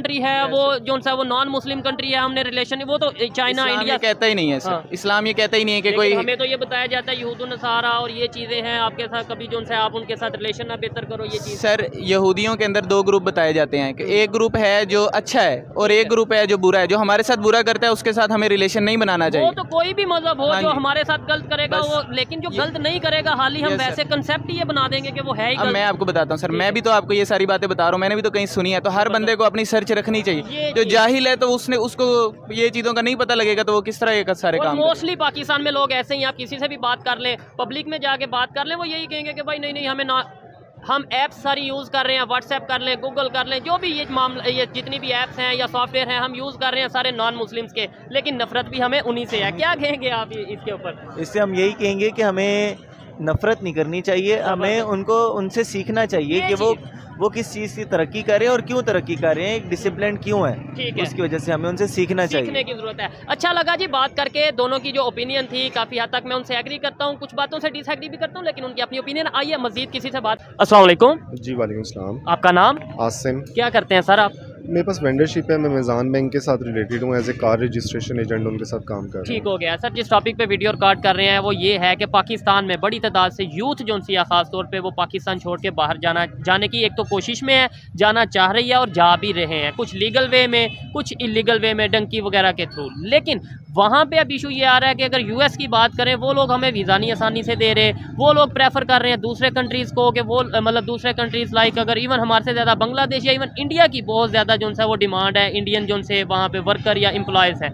[SPEAKER 3] है वो जो सा वो नॉन मुस्लिम कंट्री है, हमने रिलेशन, वो तो चाइना इंडिया
[SPEAKER 4] कहता ही नहीं है सर। इस्लाम ये कहता ही नहीं है कि कोई,
[SPEAKER 3] हमें तो ये बताया जाता है यहूद नसारा और ये चीज़ें हैं आपके साथ, कभी जो है आप उनके साथ रिलेशन ना बेहतर करो ये चीज़।
[SPEAKER 4] सर यहूदियों के अंदर 2 ग्रुप बताए जाते हैं कि एक ग्रुप है जो अच्छा है और एक ग्रुप है जो बुरा है। जो हमारे साथ बुरा करता है उसके साथ हमें रिलेशन नहीं बनाना चाहिए।
[SPEAKER 3] वो तो कोई भी मजहब हो जो हमारे साथ गलत करेगा वो, लेकिन जो गलत नहीं करेगा हाल ही हम वैसे कंसेप्ट ही ये बना देंगे कि वो है ही गलत।
[SPEAKER 4] मैं आपको बताता हूँ सर, मैं भी तो आपको ये सारी बातें बता रहा हूँ, मैंने भी तो कहीं सुनी है। तो हर बंदे को अपनी सर्च रखनी चाहिए। जो जाहिल है तो उसको ये चीज़ों का नहीं पता लगेगा तो वो किस तरह ये सारे काम।
[SPEAKER 3] मोस्टली पाकिस्तान में लोग ऐसे ही, आप किसी से भी बात कर लें, पब्लिक में जाके बात कर लें, वो यही कहेंगे कि भाई नहीं हमें ना, हम ऐप्स सारी यूज़ कर रहे हैं, व्हाट्सएप कर लें, गूगल कर लें, जो भी ये मामला, ये जितनी भी ऐप्स हैं या सॉफ्टवेयर हैं हम यूज़ कर रहे हैं सारे नॉन मुस्लिम्स के, लेकिन नफरत भी हमें उन्हीं से है। क्या कहेंगे आप इसके ऊपर?
[SPEAKER 1] इससे हम यही कहेंगे कि हमें नफरत नहीं करनी चाहिए, हमें उनसे सीखना चाहिए कि वो किस चीज़ की तरक्की कर रहे हैं और क्यों तरक्की कर रहे हैं, एक डिसिप्लिन क्यों है, उसकी वजह से हमें उनसे सीखने
[SPEAKER 3] की ज़रूरत है। अच्छा लगा जी बात करके, दोनों की जो ओपिनियन थी काफ़ी हद तक मैं उनसे एग्री करता हूँ, कुछ बातों से डिसएग्री भी करता हूँ, लेकिन उनकी अपनी ओपिनियन। आइए मजीद किसी से बात। अस्सलाम वालेकुम।
[SPEAKER 2] जी वालेकुम सलाम।
[SPEAKER 3] आपका नाम?
[SPEAKER 2] आसिम।
[SPEAKER 3] क्या करते हैं सर आप?
[SPEAKER 2] मेरे पास वेंडरशिप है, मैं मेज़ान बैंक के साथ रिलेटेड हूँ, as a car registration agent उनके साथ काम कर रहा हूँ।
[SPEAKER 3] ठीक हो गया सर। जिस टॉपिक पे वीडियो रिकॉर्ड कर रहे हैं वो ये है कि पाकिस्तान में बड़ी तादाद से यूथ जो सी खास तौर पे वो पाकिस्तान छोड़ के बाहर जाने की एक तो कोशिश में है, जाना चाह रही है और जा भी रहे हैं, कुछ लीगल वे में, कुछ इलीगल वे में, डंकी वगैरह के थ्रू। लेकिन वहाँ पे अब इशू ये आ रहा है कि अगर यूएस की बात करें, वोलोग हमें वीज़ा नहीं आसानी से दे रहे, वो लोग प्रेफर कर रहे हैं दूसरे कंट्रीज़ को, कि वो मतलब दूसरे कंट्रीज़ लाइक अगर इवन हमारे से ज़्यादा बांग्लादेश या इवन इंडिया की बहुत ज़्यादा जो है वो डिमांड है, इंडियन जो से वहाँ पे वर्कर या एम्प्लॉयज़ हैं।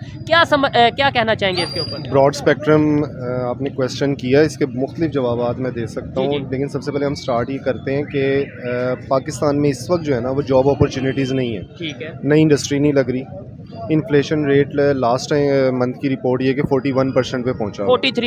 [SPEAKER 3] क्या कहना चाहेंगे इसके ऊपर?
[SPEAKER 2] ब्रॉड स्पेक्ट्रम आपने क्वेश्चन किया, इसके मुख्तलिफ जवाब मैं दे सकता हूँ, लेकिन सबसे पहले हम स्टार्ट ये करते हैं कि पाकिस्तान में इस वक्त जो है ना वो जॉब अपॉर्चुनिटीज़ नहीं है।
[SPEAKER 3] ठीक है।
[SPEAKER 2] नई इंडस्ट्री नहीं लग रही, इन्फ्लेशन रेट लास्ट मंथ की रिपोर्ट ये कि 41% पे पहुंचा,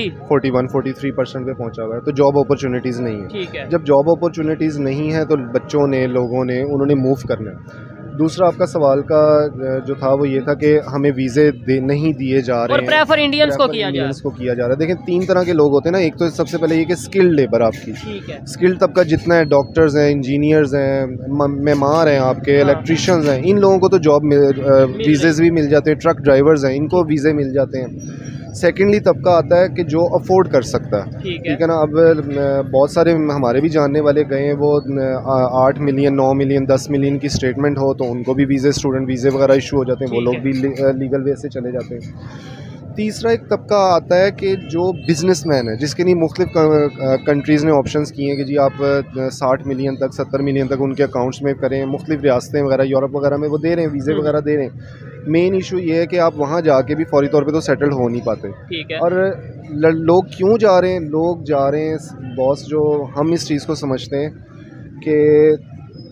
[SPEAKER 2] 43% पे पहुंचा हुआ है, तो जॉब अपॉर्चुनिटीज़ नहीं है।
[SPEAKER 3] ठीक है।
[SPEAKER 2] जब जॉब अपॉर्चुनिटीज़ नहीं है तो बच्चों ने, लोगों ने, उन्होंने मूव करना है। दूसरा आपका सवाल का जो था वो ये था कि हमें वीज़े नहीं दिए जा रहे हैं,
[SPEAKER 3] प्रेफर इंडियंस को किया
[SPEAKER 2] जा रहा है। देखिए 3 तरह के लोग होते हैं ना, एक तो सबसे पहले ये कि स्किल्ड लेबर आपकी, स्किल्ड तबका जितना है, डॉक्टर्स हैं, इंजीनियर्स हैं, मेमार हैं, आपके इलेक्ट्रीशियंस हैं, इन लोगों को तो जॉब वीज़े भी मिल जाते हैं, ट्रक ड्राइवर्स हैं, इनको वीज़े मिल जाते हैं। सेकेंडली तबका आता है कि जो अफोर्ड कर सकता है, ठीक है ना। अब बहुत सारे हमारे भी जानने वाले गए हैं, वो 8 मिलियन, 9 मिलियन, 10 मिलियन की स्टेटमेंट हो तो उनको भी वीज़े, स्टूडेंट वीज़े वगैरह इशू हो जाते हैं, वो लोग भी लीगल वे से चले जाते हैं। तीसरा एक तबका आता है कि जो बिजनेसमैन है, जिसके लिए मुख्तलिफ कंट्रीज़ ने ऑप्शंस किए हैं कि जी आप 60 मिलियन तक, 70 मिलियन तक उनके अकाउंट्स में करें, मुख्तलिफ रियासतें वगैरह यूरोप वगैरह में वो दे रहे हैं, वीज़े वगैरह दे रहे हैं। मेन इशू ये है कि आप वहाँ जाके भी फौरी तौर पे तो सेटल हो नहीं पाते।
[SPEAKER 3] ठीक है।
[SPEAKER 2] और लोग क्यों जा रहे हैं? लोग जा रहे हैं, बॉस, जो हम इस चीज़ को समझते हैं कि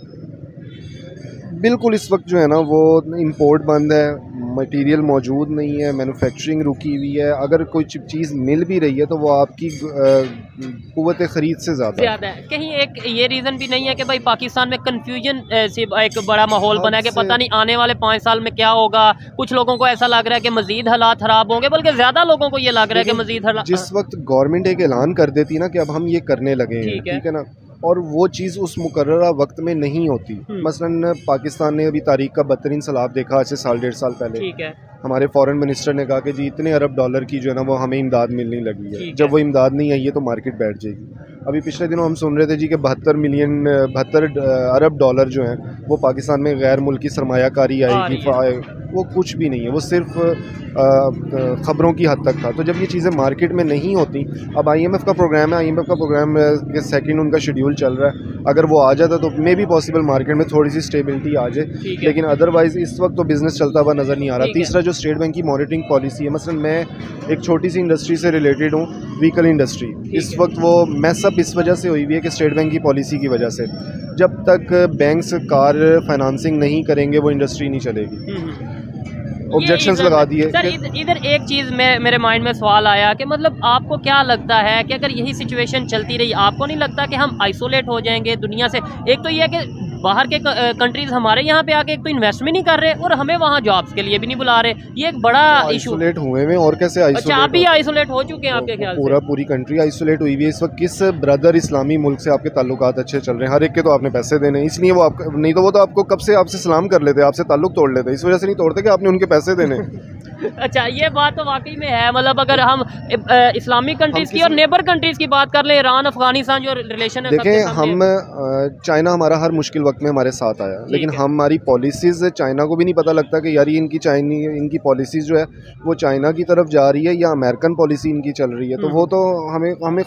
[SPEAKER 2] बिल्कुल इस वक्त जो है ना वो इंपोर्ट बंद है, मटेरियल मौजूद नहीं है, मैन्युफैक्चरिंग रुकी हुई है। अगर कोई चीज़ मिल भी रही है तो वो आपकी कुव्वत ख़रीद से ज़्यादा है।
[SPEAKER 3] कहीं एक ये रीज़न भी नहीं है कि भाई पाकिस्तान में कन्फ्यूजन से एक बड़ा माहौल बना है कि पता नहीं आने वाले 5 साल में क्या होगा। कुछ लोगों को ऐसा लग रहा है कि मज़ीद हालात ख़राब होंगे, बल्कि ज़्यादा लोगों को ये लग रहा है कि मज़ीद हालात,
[SPEAKER 2] जिस वक्त गवर्नमेंट एक ऐलान कर देती ना कि अब हम ये करने लगे हैं, ठीक है ना, और वो चीज़ उस मुकर्ररा वक्त में नहीं होती। मसलन पाकिस्तान ने अभी तारीख का बदतरीन सैलाब देखा आज से 1.5 साल पहले।
[SPEAKER 3] ठीक है।
[SPEAKER 2] हमारे फॉरेन मिनिस्टर ने कहा कि जी इतने अरब डॉलर की जो है ना वो हमें इमदाद मिलने लगी है। जब वो इमदाद नहीं आई है तो मार्केट बैठ जाएगी। अभी पिछले दिनों हम सुन रहे थे जी कि 72 अरब डॉलर जो हैं वो पाकिस्तान में गैर मुल्की सरमायाकारी आएगी। वो कुछ भी नहीं है, वो सिर्फ ख़बरों की हद तक था। तो जब ये चीज़ें मार्केट में नहीं होती, अब IMF का प्रोग्राम है, IMF का प्रोग्राम के सेकंड उनका शेड्यूल चल रहा है, अगर वो आ जाता तो मे बी पॉसिबल मार्केट में थोड़ी सी स्टेबिलिटी आ जाए, लेकिन अदरवाइज़ इस वक्त तो बिज़नेस चलता हुआ नज़र नहीं आ रहा। तीसरा जो स्टेट बैंक की मॉनिटरिंग पॉलिसी है, मसलन मैं एक छोटी सी इंडस्ट्री से रिलेटेड हूँ, व्हीकल इंडस्ट्री, इस वक्त वो मैसअप इस वजह से हुई हुई है कि स्टेट बैंक की पॉलिसी की वजह से। जब तक बैंक्स कार फाइनेंसिंग नहीं करेंगे वो इंडस्ट्री नहीं चलेगी। ऑब्जेक्शंस लगा दिए।
[SPEAKER 3] सर इधर एक चीज़ मेरे माइंड में सवाल आया कि मतलब आपको क्या लगता है कि अगर यही सिचुएशन चलती रही, आपको नहीं लगता कि हम आइसोलेट हो जाएंगे दुनिया से? एक तो ये है कि बाहर के कंट्रीज हमारे यहाँ पे आके एक तो इन्वेस्ट भी नहीं कर रहे और हमें वहाँ जॉब्स के लिए भी नहीं बुला रहे। ये एक बड़ा इशू
[SPEAKER 2] हुए में और कैसे
[SPEAKER 3] अच्छा आप भी आइसोलेट हो चुके हैं आपके ख्याल से?
[SPEAKER 2] पूरी कंट्री आइसोलेट हुई हुई है इस वक्त। किस ब्रदर इस्लामी मुल्क से आपके ताल्लुकात अच्छे चल रहे हैं? हर एक के तो आपने पैसे देने, इसलिए वो आप नहीं तो वो तो आपको कब से आपसे सलाम कर लेते, आपसे ताल्लुक तोड़ लेते, इस वजह से नहीं तोड़ते कि आपने उनके पैसे देने।
[SPEAKER 3] अच्छा ये बात तो वाकई में है। मतलब अगर हम इस्लामिक कंट्रीज की और नेबर कंट्रीज की बात कर ले, ईरान अफगानिस्तान जो रिलेशन है,
[SPEAKER 2] देखें हम चाइना हमारा हर मुश्किल वक्त में हमारे साथ आया, लेकिन हमारी पॉलिसीज़ चाइना को भी नहीं पता लगता कि यार ये इनकी पॉलिसीज़ जो है वो चाइना की तरफ जा रही है या अमेरिकन पॉलिसी इनकी चल रही है। तो वो तो हमें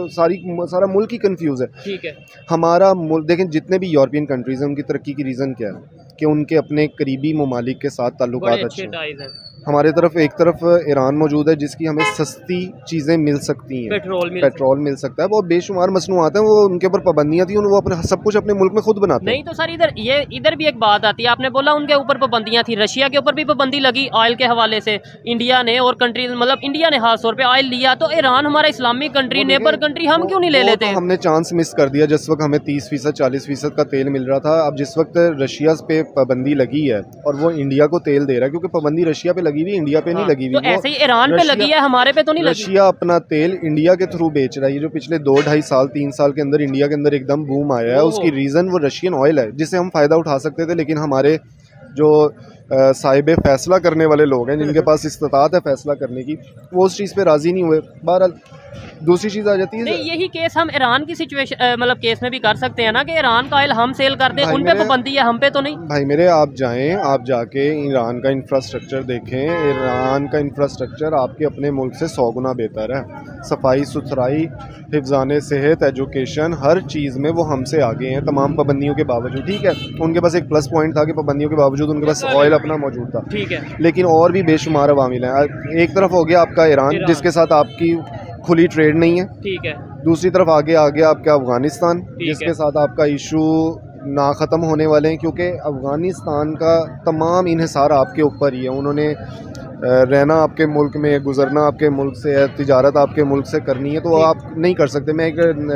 [SPEAKER 2] सारा मुल्क ही कंफ्यूज है।
[SPEAKER 3] ठीक है,
[SPEAKER 2] हमारा मुल्क देखें, जितने भी यूरोपियन कंट्रीज़ हैं उनकी तरक्की की रीज़न क्या है कि उनके अपने करीबी ममालिक के साथ ताल्लुकात अच्छे हैं। हमारे तरफ एक तरफ ईरान मौजूद है जिसकी हमें सस्ती चीज़ें मिल सकती हैं, पेट्रोल मिल सकता है, वो बेशुमार मसनूआत हैं, वो उनके ऊपर पाबंदियाँ थी, वो अपने सब कुछ अपने मुल्क में खुद बनाते हैं।
[SPEAKER 3] नहीं तो सर इधर भी एक बात आती है, आपने बोला उनके ऊपर पाबंदियाँ थी, रशिया के ऊपर भी पाबंदी लगी ऑयल के हवाले से, इंडिया ने और कंट्रीज मतलब इंडिया ने खास तौर पे ऑयल लिया, तो ईरान हमारा इस्लामिक कंट्री नेबर कंट्री, हम क्यों नहीं ले लेते?
[SPEAKER 2] हमने चांस मिस कर दिया जिस वक्त हमें 30% 40% का तेल मिल रहा था। अब जिस वक्त रशिया पे पाबंदी लगी है और वो इंडिया को तेल दे रहा है, क्योंकि पाबंदी रशिया पे लगी हुई, इंडिया पे नहीं लगी हुई,
[SPEAKER 3] तो ऐसे ही ईरान पे लगी है, हमारे पे तो नहीं लगी।
[SPEAKER 2] रशिया अपना तेल इंडिया के थ्रू बेच रहा है। ये जो पिछले 2-2.5 साल 3 साल के अंदर इंडिया के अंदर एकदम बूम आया है, उसकी रीज़न वो रशियन ऑयल है जिससे हम फ़ायदा उठा सकते थे, लेकिन हमारे जो साहिबे फैसला करने वाले लोग हैं, जिनके पास इस्तात है फैसला करने की, वो उस चीज़ पे राज़ी नहीं हुए। बहरहाल दूसरी चीज़ आ जाती है,
[SPEAKER 3] नहीं यही केस हम ईरान की सिचुएशन मतलब केस में भी कर सकते हैं ना कि ईरान का ऑयल हम सेल करते हैं, उन पे पाबंदी है, हम पे तो नहीं। भाई
[SPEAKER 2] मेरे आप जाके ईरान का इंफ्रास्ट्रक्चर देखें। ईरान का इंफ्रास्ट्रक्चर आपके अपने मुल्क से 100 गुना बेहतर है। सफाई सुथराई, हिफ्ज़ान सेहत, एजुकेशन, हर चीज़ में वो हमसे आगे हैं, तमाम पाबंदियों के बावजूद। ठीक है, उनके पास एक प्लस पॉइंट था कि पाबंदियों के बावजूद उनके पास ऑयल अपना मौजूद था,
[SPEAKER 3] ठीक है,
[SPEAKER 2] लेकिन और भी बेशुमार अवामिल हैं। एक तरफ हो गया आपका ईरान जिसके साथ आपकी खुली ट्रेड नहीं है,
[SPEAKER 3] ठीक है,
[SPEAKER 2] दूसरी तरफ आगे आ गया आपका अफगानिस्तान जिसके साथ आपका इशू ना ख़त्म होने वाले हैं, क्योंकि अफगानिस्तान का तमाम इन्हिसार आपके ऊपर ही है। उन्होंने रहना आपके मुल्क में, गुजरना आपके मुल्क से है, तिजारत आपके मुल्क से करनी है, तो वो आप नहीं कर सकते। मैं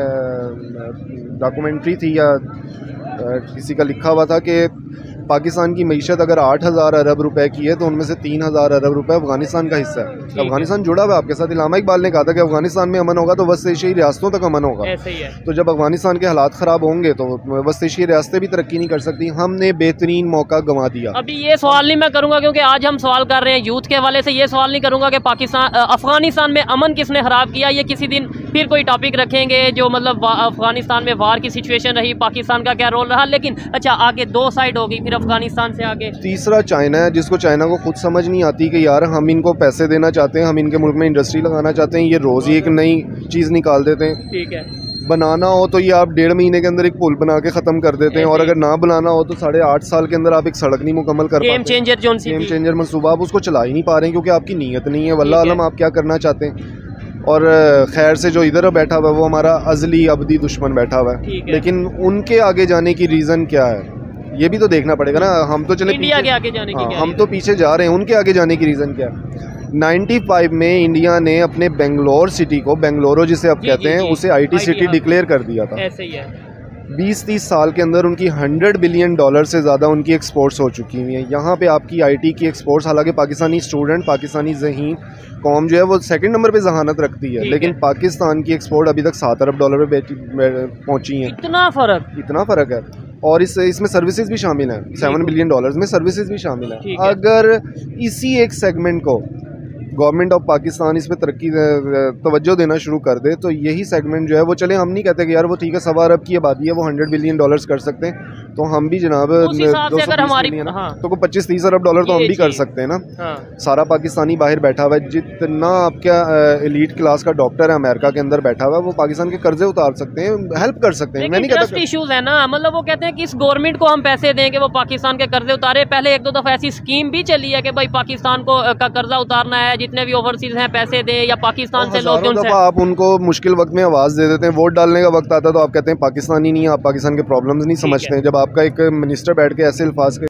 [SPEAKER 2] एक डॉक्यूमेंट्री थी या किसी का लिखा हुआ था कि पाकिस्तान की मईशत अगर 8,000 अरब रुपए की है तो उनमें से 3,000 अरब रुपए अफगानिस्तान का हिस्सा है। अफगानिस्तान जुड़ा हुआ है आपके साथ। इलामा इकबाल ने कहा था कि अफगानिस्तान में अमन होगा तो वस्त एशियाई रियासतों तक अमन होगा।
[SPEAKER 3] ऐसे ही है।
[SPEAKER 2] तो जब अफगानिस्तान के हालात ख़राब होंगे तो वस्त एशियाई रियासतें भी तरक्की नहीं कर सकती। हमने बेहतरीन मौका गंवा दिया।
[SPEAKER 3] अभी ये सवाल नहीं मैं करूँगा क्योंकि आज हम सवाल कर रहे हैं यूथ के हवाले से, ये सवाल नहीं करूँगा कि अफगानिस्तान में अमन किसने ख़राब किया। ये किसी दिन फिर कोई टॉपिक रखेंगे जो मतलब अफगानिस्तान में वार की सिचुएशन रही, पाकिस्तान का क्या रोल रहा। लेकिन अच्छा आगे दो साइड होगी, फिर अफगानिस्तान से आगे
[SPEAKER 2] तीसरा चाइना है, जिसको चाइना को खुद समझ नहीं आती कि यार हम इनको पैसे देना चाहते हैं, हम इनके मुल्क में इंडस्ट्री लगाना चाहते हैं, ये रोज़ ही एक नई चीज़ निकाल देते हैं।
[SPEAKER 3] ठीक है,
[SPEAKER 2] बनाना हो तो ये आप 1.5 महीने के अंदर एक पुल बना के ख़त्म कर देते हैं, और अगर ना बनाना हो तो 8.5 साल के अंदर आप एक सड़क नहीं मुकम्मल कर पाते। गेम चेंजर मनसूबा आप उसको चला ही नहीं पा रहे हैं क्योंकि आपकी नीयत नहीं है। वल्लाह आलम आप क्या करना चाहते हैं। और खैर से जो इधर बैठा हुआ है वो हमारा अजली अबदी दुश्मन बैठा हुआ है, लेकिन उनके आगे जाने की रीज़न क्या है ये भी तो देखना पड़ेगा ना। हम तो चले
[SPEAKER 3] इंडिया के आगे जाने की,
[SPEAKER 2] हम तो पीछे जा रहे हैं, उनके आगे जाने की रीज़न क्या है। 95 में इंडिया ने अपने बेंगलोर सिटी को, बेंगलोरो जिसे आप कहते हैं, उसे IT सिटी डिक्लेयर कर दिया था।
[SPEAKER 3] ऐसे ही है।
[SPEAKER 2] 20-30 साल के अंदर उनकी $100 बिलियन से ज़्यादा उनकी एक्सपोर्ट्स हो चुकी हुई हैं। यहाँ पे आपकी IT की एक्सपोर्ट्स, हालांकि पाकिस्तानी स्टूडेंट, पाकिस्तानी ज़हीन कौम जो है वो सेकंड नंबर पे जहानत रखती है, लेकिन पाकिस्तान की एक्सपोर्ट अभी तक $7 अरब पे पहुँची है।
[SPEAKER 3] इतना फ़र्क
[SPEAKER 2] है। और इसमें सर्विसेज भी शामिल हैं। $7 बिलियन में सर्विसेज भी शामिल हैं। अगर इसी एक सेगमेंट को गवर्नमेंट ऑफ पाकिस्तान इस पर तवज्जो देना शुरू कर दे तो यही सेगमेंट जो है वो, चले हम नहीं कहते कि यार वो ठीक है 1.25 अरब की आबादी है वो $100 बिलियन कर सकते हैं, तो हम भी जनाब 220 मिलियन तो 25-30 अरब डॉलर तो हम भी कर सकते हैं ना। सारा पाकिस्तानी बाहर बैठा हुआ है, जितना आपका एलीट क्लास का डॉक्टर है अमेरिका के अंदर बैठा हुआ है वो पाकिस्तान के कर्जे उतार सकते हैं, हेल्प कर सकते हैं। मैं नहीं कहता
[SPEAKER 3] इश्यूज है ना, मतलब वो कहते हैं कि इस गवर्नमेंट को हम पैसे दें कि वो पाकिस्तान के कर्जे उतारे। पहले 1-2 दफ़ा ऐसी स्कीम भी चली है कि भाई पाकिस्तान को का कर्जा उतारना है, जितने भी ओवरसीज हैं पैसे दें या पाकिस्तान से लोग उनसे।
[SPEAKER 2] आप उनको मुश्किल वक्त में आवाज़ दे देते हैं, वोट डालने का वक्त आता है तो आप कहते हैं पाकिस्तानी नहीं है, आप पाकिस्तान के प्रॉब्लम्स नहीं समझते हैं। जब आपका एक मिनिस्टर बैठ के ऐसे अल्फाज